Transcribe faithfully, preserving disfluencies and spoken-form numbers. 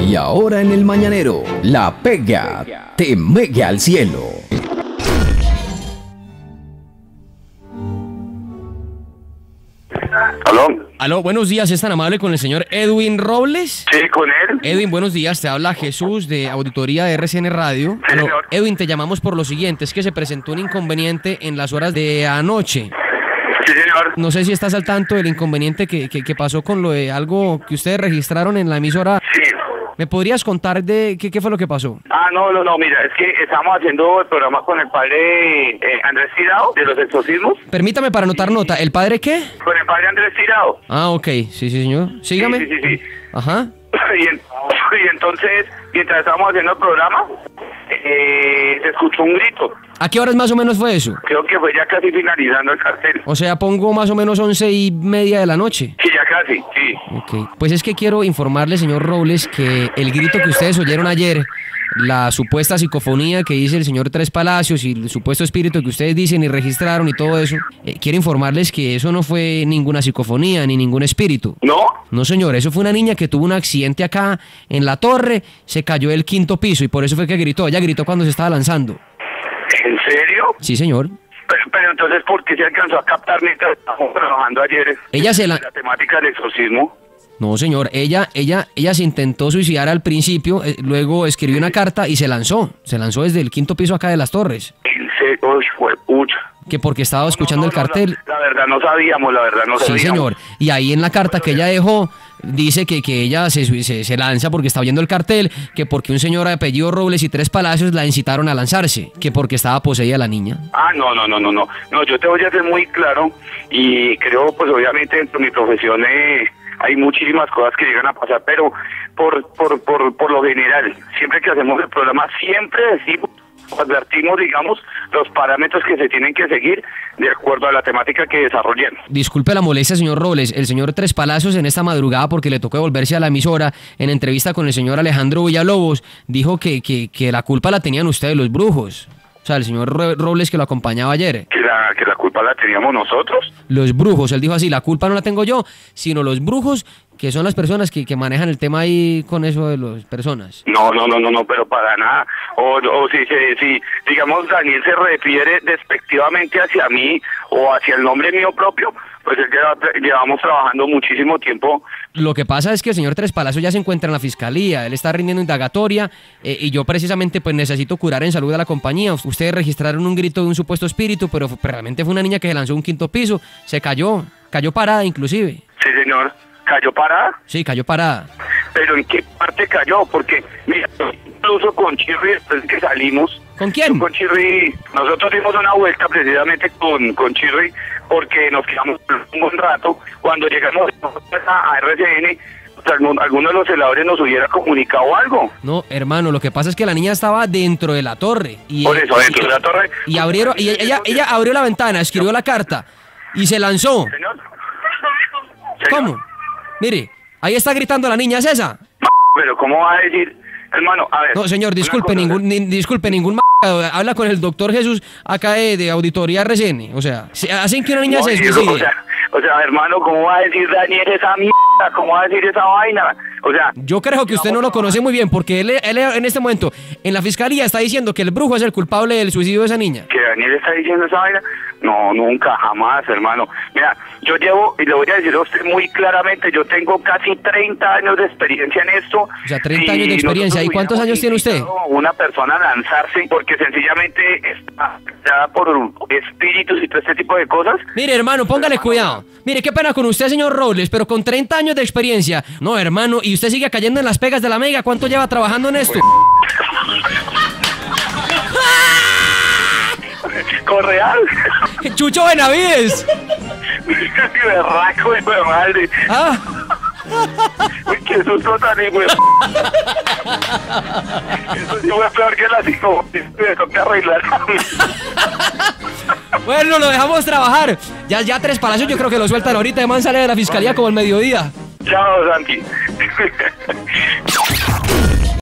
Y ahora en el mañanero, la pega te mega al cielo. ¿Aló? Aló, buenos días, ¿es tan amable con el señor Edwin Robles? Sí, con él. Edwin, buenos días, te habla Jesús de Auditoría de R C N Radio. Sí, Aló, señor. Edwin, te llamamos por lo siguiente, es que se presentó un inconveniente en las horas de anoche. Sí, señor. No sé si estás al tanto del inconveniente que, que, que pasó con lo de algo que ustedes registraron en la emisora. Sí. ¿Me podrías contar de qué, qué fue lo que pasó? Ah, no, no, no, mira, es que estamos haciendo el programa con el padre eh, Andrés Tirado, de los exorcismos. Permítame para anotar nota, ¿el padre qué? Con el padre Andrés Tirado. Ah, ok, sí, sí, señor. Sígame. Sí, sí, sí, sí. Ajá. Y, en- y entonces, mientras estábamos haciendo el programa, eh, se escuchó un grito. ¿A qué horas más o menos fue eso? Creo que fue ya casi finalizando el cartel. O sea, pongo más o menos once y media de la noche. Sí, ya casi, sí. Ok, pues es que quiero informarle, señor Robles, que el grito que ustedes oyeron ayer, la supuesta psicofonía que dice el señor Tres Palacios y el supuesto espíritu que ustedes dicen y registraron y todo eso, eh, quiero informarles que eso no fue ninguna psicofonía ni ningún espíritu. ¿No? No, señor, eso fue una niña que tuvo un accidente acá en la torre, se cayó del quinto piso y por eso fue que gritó. Ella gritó cuando se estaba lanzando. ¿En serio? Sí, señor. Pero, pero entonces, ¿por qué se alcanzó a captar mientras estábamos trabajando ayer Ella se la... la temática del exorcismo? No, señor, ella, ella, ella se intentó suicidar al principio, eh, luego escribió una carta y se lanzó. Se lanzó desde el quinto piso acá de las torres. En serio, uy, fue pucha. Que porque estaba escuchando No, no, el no, cartel. La, la verdad no sabíamos, la verdad no Sí, sabíamos. señor. Y ahí en la carta que ella dejó, dice que, que ella se, se, se lanza porque está viendo el cartel, que porque un señor de apellido Robles y Tres Palacios la incitaron a lanzarse, que porque estaba poseída la niña. Ah, no, no, no, no, no. No, yo te voy a ser muy claro y creo, pues obviamente dentro de mi profesión eh, hay muchísimas cosas que llegan a pasar, pero por, por, por, por lo general, siempre que hacemos el programa, siempre decimos, advertimos, digamos, los parámetros que se tienen que seguir de acuerdo a la temática que desarrollemos. Disculpe la molestia, señor Robles. El señor Tres Palacios en esta madrugada, porque le tocó devolverse a la emisora, en entrevista con el señor Alejandro Villalobos, dijo que, que, que la culpa la tenían ustedes los brujos. O sea, el señor Ro- Robles que lo acompañaba ayer. Que la, que la culpa la teníamos nosotros. Los brujos, él dijo así, la culpa no la tengo yo, sino los brujos, que son las personas que, que manejan el tema ahí con eso de las personas. No, no, no, no, no, pero para nada. O, o si, se- si, digamos, Daniel se refiere despectivamente hacia mí o hacia el nombre mío propio, pues él lleva, llevamos trabajando muchísimo tiempo. Lo que pasa es que el señor Tres Palacios ya se encuentra en la fiscalía, él está rindiendo indagatoria eh, y yo precisamente pues necesito curar en salud a la compañía. Ustedes registraron un grito de un supuesto espíritu, pero fue- realmente fue una niña que se lanzó a un quinto piso, se cayó, cayó parada inclusive. Sí, señor. ¿Cayó parada? Sí, cayó parada. ¿Pero en qué parte cayó? Porque, mira, incluso con Chirri, después de que salimos... ¿Con quién? Con Chirri, nosotros dimos una vuelta precisamente con, con Chirri porque nos quedamos un buen rato. Cuando llegamos a R C N, pues, algún- alguno de los celadores nos hubiera comunicado algo. No, hermano, lo que pasa es que la niña estaba dentro de la torre. Y, Por eso, dentro y- de la torre. Y abrieron, y ella, ella abrió la ventana, escribió la carta y se lanzó. Señor. ¿Cómo? Mire, ahí está gritando la niña, ¿es esa? Pero ¿cómo va a decir, hermano? A ver. No, señor, una disculpe, cosa, ningún, ni- disculpe, ningún m***, habla con el doctor Jesús acá de, de Auditoría R C N. O sea, se- hacen que una niña no, se digo, suicide. o sea, o sea, hermano, ¿cómo va a decir Daniel esa mierda? ¿Cómo va a decir esa vaina? O sea, Yo creo que usted no lo conoce muy bien porque él, él en este momento en la fiscalía está diciendo que el brujo es el culpable del suicidio de esa niña. que Daniel está diciendo esa vaina. No, nunca, jamás, hermano. Mira, yo llevo, y le voy a decir a usted muy claramente, yo tengo casi treinta años de experiencia en esto. O sea, treinta Si años de experiencia. nosotros ¿Y cuántos hubiéramos años tiene usted? invitado a una persona a lanzarse porque sencillamente está afectada por espíritus y todo este tipo de cosas. Mire, hermano, póngale cuidado. Mire, qué pena con usted, señor Robles, pero con treinta años de experiencia. No, hermano, y usted sigue cayendo en las pegas de la mega. ¿Cuánto lleva trabajando en esto? Correal. Chucho Benavides. Qué berraco, hijo de madre. Ah, Uy, qué susto tan hijo de... Eso sí fue peor que la psico. Me toca arreglar. bueno, lo dejamos trabajar. Ya, ya Tres Palacios yo creo que lo sueltan ahorita. De man sale de la fiscalía como el mediodía. Chao, Santi.